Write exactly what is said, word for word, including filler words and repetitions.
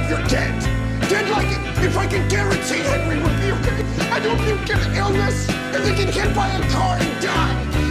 You're dead. Dead like if I could guarantee Henry would be okay. I don't think get illness and then get hit by a car and die.